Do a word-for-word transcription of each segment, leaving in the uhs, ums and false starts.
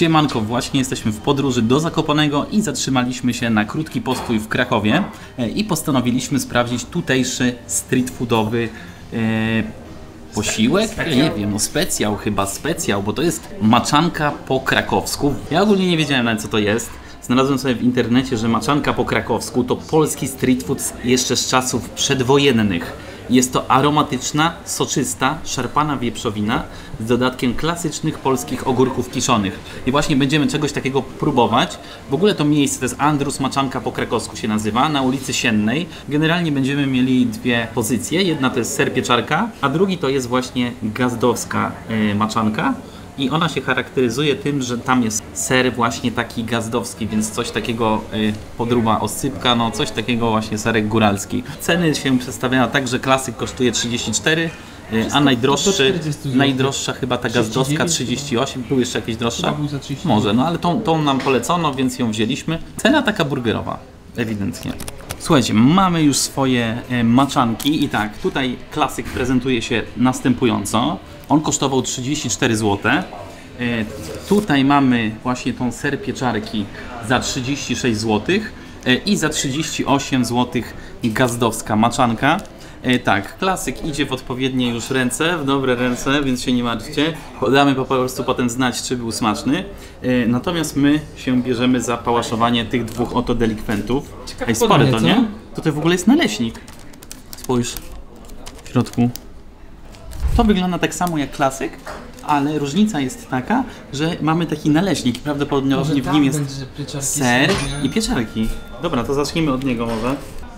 Siemanko, właśnie jesteśmy w podróży do Zakopanego i zatrzymaliśmy się na krótki postój w Krakowie i postanowiliśmy sprawdzić tutejszy street foodowy e, posiłek? Ja nie wiem, no specjał chyba, specjał, bo to jest maczanka po krakowsku. Ja ogólnie nie wiedziałem nawet co to jest. Znalazłem sobie w internecie, że maczanka po krakowsku to polski street food jeszcze z czasów przedwojennych. Jest to aromatyczna, soczysta, szarpana wieprzowina z dodatkiem klasycznych polskich ogórków kiszonych. I właśnie będziemy czegoś takiego próbować. W ogóle to miejsce to jest Andrus Maczanka po krakowsku się nazywa, na ulicy Siennej. Generalnie będziemy mieli dwie pozycje. Jedna to jest ser pieczarka, a drugi to jest właśnie gazdowska yy, maczanka. I ona się charakteryzuje tym, że tam jest ser właśnie taki gazdowski, więc coś takiego y, podróba oscypka, no coś takiego właśnie serek góralski. Ceny się przedstawiają tak, że klasyk kosztuje trzydzieści cztery, y, a najdroższy, najdroższa chyba ta gazdowska trzydzieści osiem, był jeszcze jakieś droższa? Może, no ale tą, tą nam polecono, więc ją wzięliśmy. Cena taka burgerowa, ewidentnie. Słuchajcie, mamy już swoje y, maczanki i tak, tutaj klasyk prezentuje się następująco. On kosztował trzydzieści cztery złote. E, tutaj mamy właśnie tą ser pieczarki za trzydzieści sześć złotych e, i za trzydzieści osiem złotych gazdowska maczanka. E, tak, klasyk idzie w odpowiednie już ręce, w dobre ręce, więc się nie martwcie. Damy po prostu potem znać, czy był smaczny. E, natomiast my się bierzemy za pałaszowanie tych dwóch oto delikwentów. Ej, spore to, nie? Tutaj w ogóle jest naleśnik. Spójrz, w środku. To wygląda tak samo jak klasyk, ale różnica jest taka, że mamy taki naleśnik. Prawdopodobnie w nim jest ser i pieczarki. Dobra, to zacznijmy od niego może.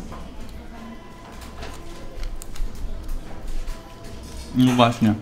No właśnie.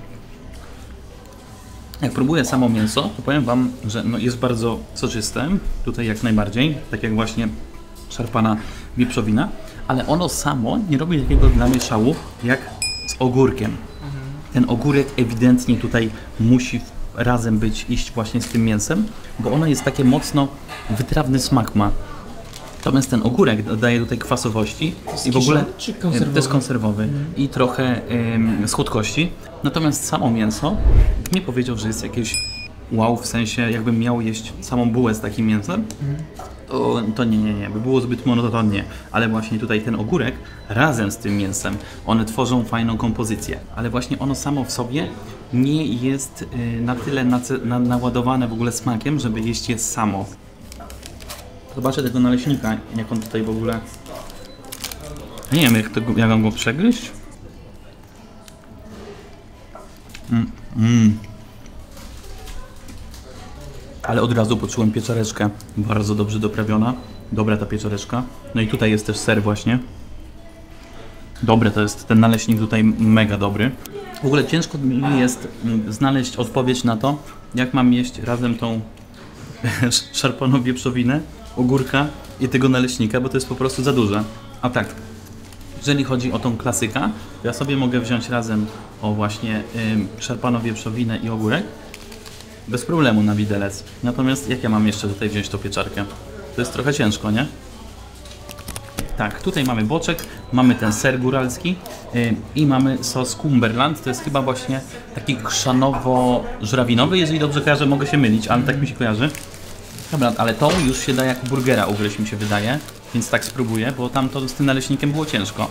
Jak próbuję samo mięso, to powiem wam, że no jest bardzo soczyste. Tutaj jak najbardziej, tak jak właśnie szarpana wieprzowina. Ale ono samo nie robi takiego dla mnie szału jak z ogórkiem. Ten ogórek ewidentnie tutaj musi razem być, iść właśnie z tym mięsem, bo ono jest takie mocno wytrawny smak ma. Natomiast ten ogórek dodaje tutaj kwasowości i w ogóle czy konserwowy? To jest konserwowy mm. i trochę ym, słodkości. Natomiast samo mięso nie powiedział, że jest jakieś wow, w sensie jakbym miał jeść samą bułę z takim mięsem. Mm. To, to nie, nie, nie, by było zbyt monotonnie, ale właśnie tutaj ten ogórek razem z tym mięsem, one tworzą fajną kompozycję, ale właśnie ono samo w sobie nie jest y, na tyle na, na, naładowane w ogóle smakiem, żeby jeść je samo. Zobaczę tego naleśnika, jak on tutaj w ogóle... Nie wiem, jak, tego, jak mam go przegryźć. Mm, mm. Ale od razu poczułem pieczareczkę, bardzo dobrze doprawiona, dobra ta pieczareczka. No i tutaj jest też ser właśnie. Dobre to jest, ten naleśnik tutaj mega dobry. W ogóle ciężko mi jest znaleźć odpowiedź na to, jak mam jeść razem tą szarpaną wieprzowinę, ogórka i tego naleśnika, bo to jest po prostu za duże. A tak, jeżeli chodzi o tą klasyka, ja sobie mogę wziąć razem o właśnie y, szarpaną wieprzowinę i ogórek. Bez problemu na widelec. Natomiast jak ja mam jeszcze tutaj wziąć tą pieczarkę? To jest trochę ciężko, nie? Tak, tutaj mamy boczek, mamy ten ser góralski yy, i mamy sos Cumberland. To jest chyba właśnie taki chrzanowo-żrawinowy, jeżeli dobrze kojarzę, mogę się mylić, ale tak mi się kojarzy. Dobra, ale to już się da jak burgera ugryźć, mi się wydaje, więc tak spróbuję, bo tam to z tym naleśnikiem było ciężko.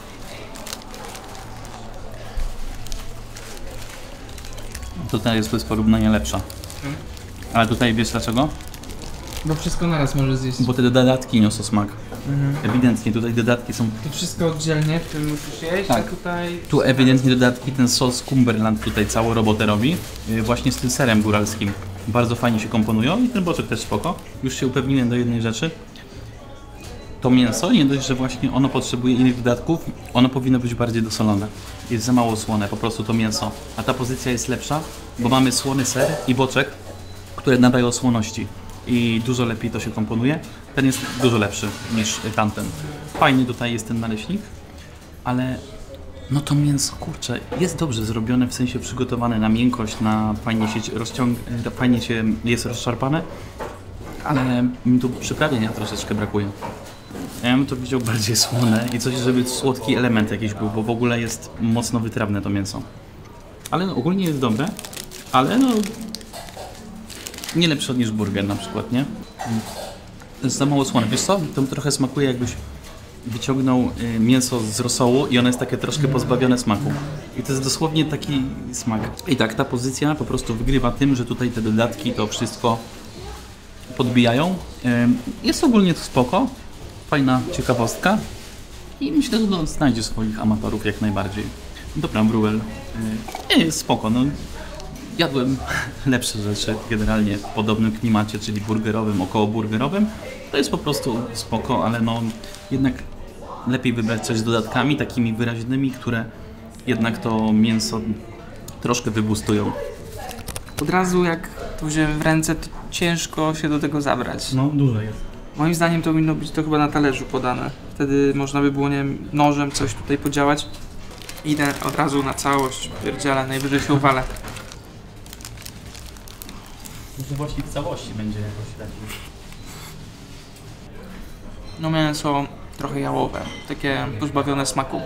Tutaj jest bez porównania lepsza. Hmm. Ale tutaj wiesz dlaczego? Bo wszystko naraz może zjeść. Bo te dodatki niosą smak. Mhm. Ewidentnie tutaj dodatki są... To wszystko oddzielnie, w tym musisz jeść, tak. A tutaj... Tu ewidentnie dodatki, ten sos Cumberland tutaj całą robotę robi. Yy, właśnie z tym serem góralskim. Bardzo fajnie się komponują i ten boczek też spoko. Już się upewniłem do jednej rzeczy. To mięso, nie dość, że właśnie ono potrzebuje innych dodatków, ono powinno być bardziej dosolone. Jest za mało słone, po prostu to mięso. A ta pozycja jest lepsza, bo mamy słony ser i boczek, które nadają słoności. I dużo lepiej to się komponuje. Ten jest dużo lepszy niż tamten. Fajnie tutaj jest ten naleśnik, ale no to mięso, kurczę, jest dobrze zrobione, w sensie przygotowane na miękkość, na fajnie się rozciąga, fajnie się jest rozszarpane, ale mi tu przyprawienia troszeczkę brakuje. Ja bym to widział bardziej słone i coś, żeby słodki element jakiś był, bo w ogóle jest mocno wytrawne to mięso. Ale no, ogólnie jest dobre, ale no nie lepszy niż burger na przykład, nie? To jest za mało słone. Wiesz co? To trochę smakuje, jakbyś wyciągnął y, mięso z rosołu i ono jest takie troszkę pozbawione smaku. I to jest dosłownie taki smak. I tak, ta pozycja po prostu wygrywa tym, że tutaj te dodatki to wszystko podbijają. Y, jest ogólnie to spoko. Fajna ciekawostka. I myślę, że to znajdzie swoich amatorów jak najbardziej. Dobra, Bruel. Y, jest spoko. No. Jadłem lepsze rzeczy generalnie w podobnym klimacie, czyli burgerowym, około burgerowym. To jest po prostu spoko, ale no jednak lepiej wybrać coś z dodatkami takimi wyraźnymi, które jednak to mięso troszkę wybustują. Od razu jak to wziąłem w ręce, to ciężko się do tego zabrać. No, dużo jest. Moim zdaniem to powinno być to chyba na talerzu podane. Wtedy można by było, nie wiem, nożem coś tutaj podziałać. Idę od razu na całość, pierdzielę, najwyżej się uwalę. Może właśnie w całości będzie jakoś lepiej. No mięso trochę jałowe, takie pozbawione smaku.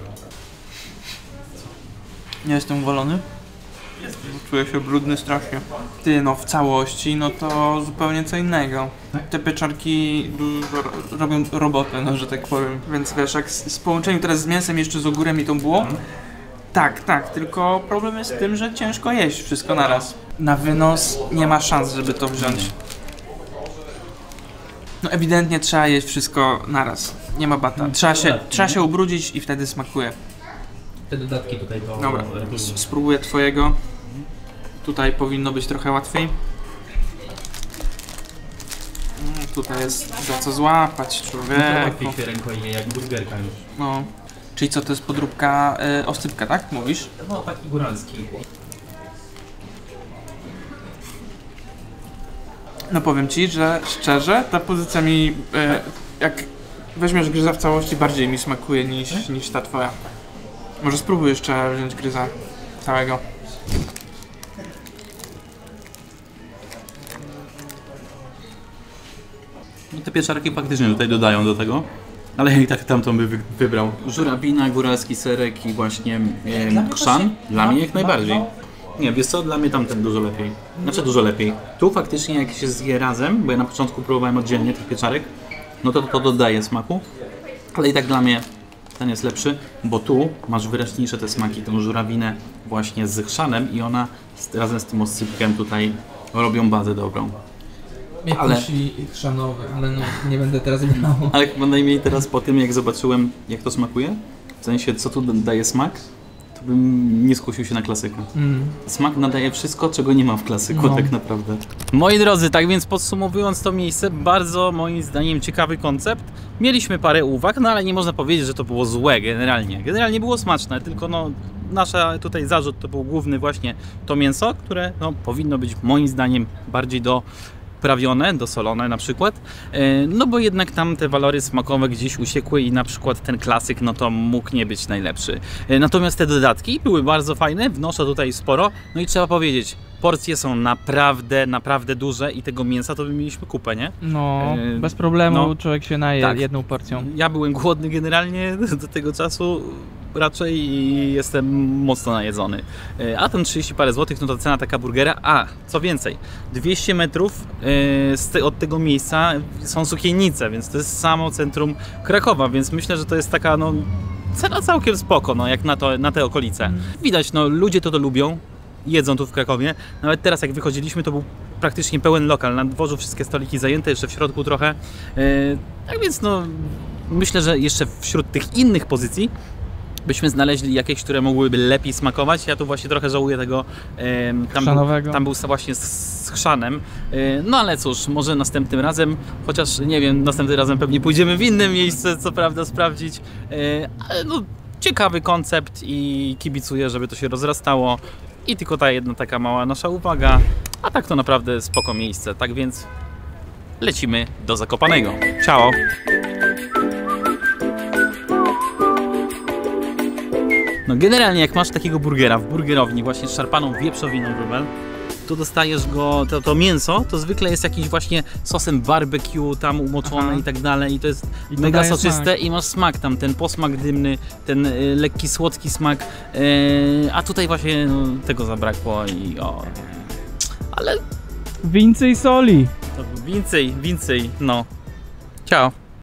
Nie jestem uwalony? Czuję się brudny strasznie. Ty, no w całości, no to zupełnie co innego. Te pieczarki dużo robią robotę, no że tak powiem. Więc wiesz, jak z, z połączeniu teraz z mięsem jeszcze z ogórem i tą bułą, tak, tak, tylko problem jest w tym, że ciężko jeść wszystko naraz. Na wynos nie ma szans, żeby to wziąć. No ewidentnie trzeba jeść wszystko naraz. Nie ma bata. Trzeba się, trzeba się ubrudzić i wtedy smakuje. Te dodatki tutaj to... Dobra, spróbuję twojego. Tutaj powinno być trochę łatwiej. Mm, tutaj jest za co złapać, człowieku. Łatwiej się ręką je jak burgerka już. No. Czyli co, to jest podróbka y, oscypka, tak? Mówisz? No taki góralski. No powiem ci, że szczerze, ta pozycja mi, y, jak weźmiesz gryza w całości, bardziej mi smakuje niż, niż ta twoja. Może spróbuj jeszcze wziąć gryza całego. No te pieczarki faktycznie tutaj dodają do tego, ale ja i tak tamtą by wy wybrał. Żurawina, góralski serek i właśnie e, chrzan. Dla mnie jak najbardziej. Nie, wiesz co, dla mnie tamten dużo lepiej. Znaczy dużo lepiej. Tu faktycznie jak się zje razem, bo ja na początku próbowałem oddzielnie tych pieczarek, no to to dodaje smaku, ale i tak dla mnie ten jest lepszy, bo tu masz wyraźniejsze te smaki, tą żurawinę właśnie z chrzanem i ona z, razem z tym oscypkiem tutaj robią bazę dobrą. Ale... chrzanowy, ale no nie będę teraz brał. Ale chyba najmniej teraz po tym, jak zobaczyłem, jak to smakuje, w sensie co tu daje smak, to bym nie skusił się na klasykę. Mm. Smak nadaje wszystko, czego nie ma w klasyku, no. Tak naprawdę. Moi drodzy, tak więc podsumowując to miejsce, bardzo moim zdaniem ciekawy koncept. Mieliśmy parę uwag, no ale nie można powiedzieć, że to było złe generalnie. Generalnie było smaczne, tylko no nasza tutaj zarzut to był główny właśnie to mięso, które no, powinno być moim zdaniem bardziej do prawione, dosolone na przykład, no bo jednak tam te walory smakowe gdzieś uciekły i na przykład ten klasyk, no to mógł nie być najlepszy. Natomiast te dodatki były bardzo fajne, wnoszę tutaj sporo, no i trzeba powiedzieć, porcje są naprawdę, naprawdę duże i tego mięsa to by mieliśmy kupę, nie? No, e, bez problemu no, człowiek się naje tak. jedną porcją. Ja byłem głodny generalnie do tego czasu raczej i jestem mocno najedzony. A ten trzydzieści parę złotych, no to cena taka burgera. A, co więcej, dwieście metrów od tego miejsca są sukiennice, więc to jest samo centrum Krakowa, więc myślę, że to jest taka no cena całkiem spoko, no jak na, to, na te okolice. Mm. Widać, no ludzie to to lubią. Jedzą tu w Krakowie. Nawet teraz jak wychodziliśmy, to był praktycznie pełen lokal. Na dworzu wszystkie stoliki zajęte, jeszcze w środku trochę. Yy, tak więc no myślę, że jeszcze wśród tych innych pozycji byśmy znaleźli jakieś, które mogłyby lepiej smakować. Ja tu właśnie trochę żałuję tego. Yy, tam, był, tam był właśnie z, z chrzanem. Yy, no ale cóż, może następnym razem, chociaż nie wiem, następnym razem pewnie pójdziemy w inne miejsce, co prawda sprawdzić. Yy, ale no ciekawy koncept i kibicuję, żeby to się rozrastało. I tylko ta jedna taka mała nasza uwaga, a tak to naprawdę spoko miejsce, tak więc lecimy do Zakopanego. Ciao! No generalnie jak masz takiego burgera w burgerowni właśnie z szarpaną wieprzowiną, Rubel, to dostajesz go, to, to mięso, to zwykle jest jakimś właśnie sosem barbecue tam umoczone. Aha. I tak dalej i to jest I to mega soczyste smak. I masz smak tam, ten posmak dymny, ten y, lekki, słodki smak, y, a tutaj właśnie no, tego zabrakło i o, ale Więcej soli. To więcej, więcej, no. Ciao.